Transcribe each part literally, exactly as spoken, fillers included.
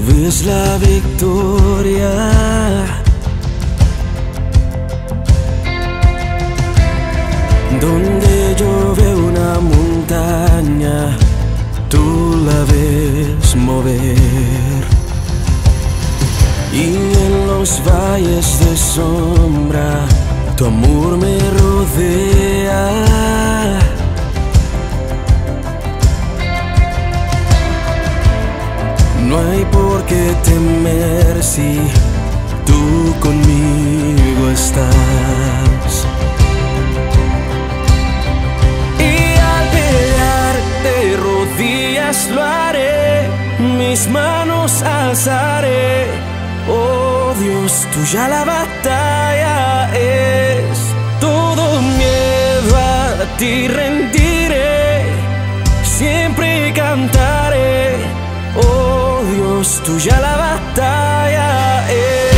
ves la victoria. Donde yo veo una montaña, tú la ves mover. Y en los valles de sombra, tu amor me rodea. No hay por qué temer si tú conmigo estás. Y al pelear de rodillas lo haré, mis manos alzaré. Oh Dios, tuya la batalla es. Todo miedo a ti rendiré, siempre cantaré. Oh Dios, tuya la batalla es.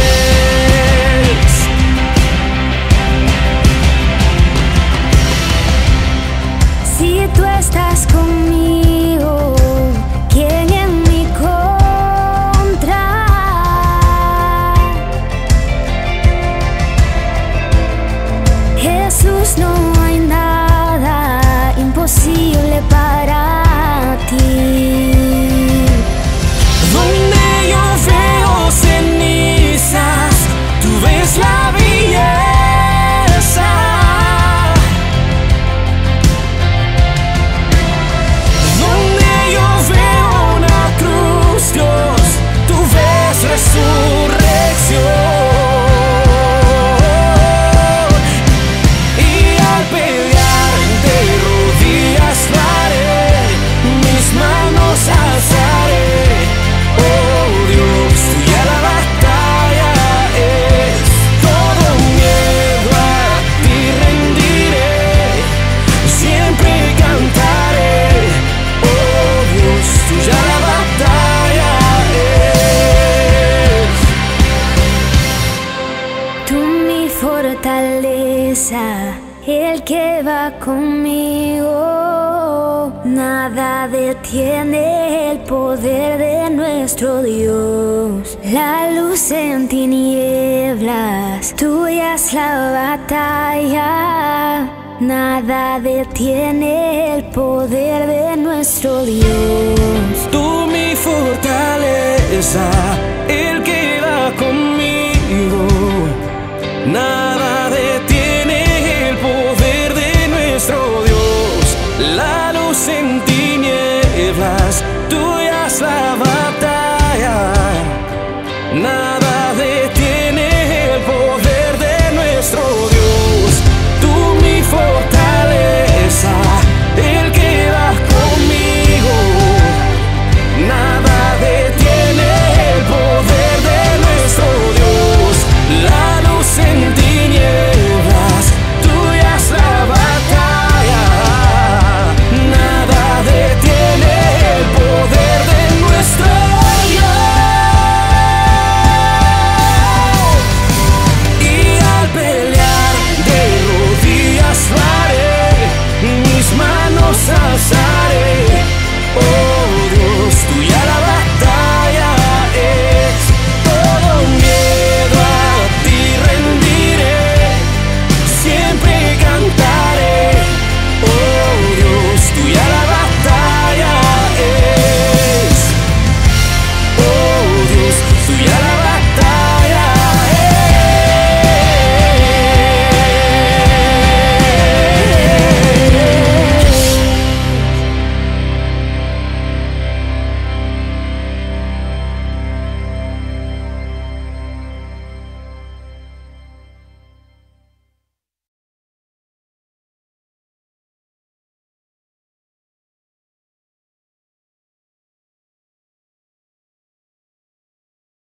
Si tú estás conmigo, ¿quién en mi contra? Jesús, no hay nada imposible para ti. Donde yo veo cenizas, tú ves la belleza. Donde yo veo una cruz, Dios, tú ves resurrección. Y al pelear de rodillas lo haré, mis manos alzaré. El que va conmigo, nada detiene el poder de nuestro Dios. La luz en tinieblas, tuya es la batalla. Nada detiene el poder de nuestro Dios. Tú mi fortaleza, el que va conmigo, nada